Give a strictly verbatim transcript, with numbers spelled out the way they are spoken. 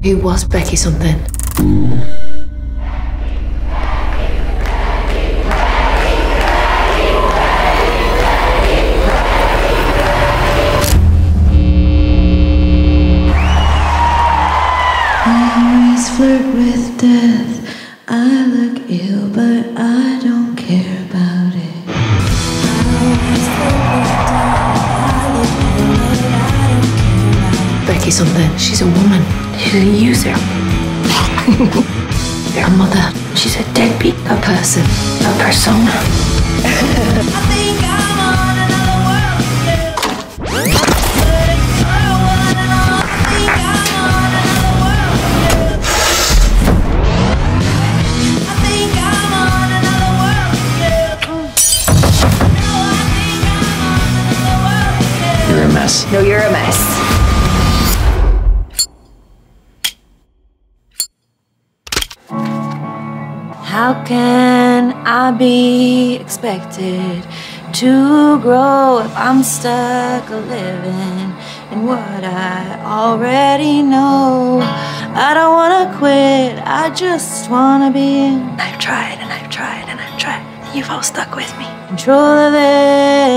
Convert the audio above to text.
Who was Becky Something? Flirt with death. I look ill, but I don't care about it. Becky Something. She's a woman. She's a usurp. You're a mother. She's a deadbeat. A person. A persona. I think I'm on another world. I think I'm on another world. I think I'm on another world. No, I think I'm on another world. You're a mess. No, you're a mess. How can I be expected to grow if I'm stuck living in what I already know? I don't wanna quit, I just wanna be in. I've tried and I've tried and I've tried. You've all stuck with me. Control of it.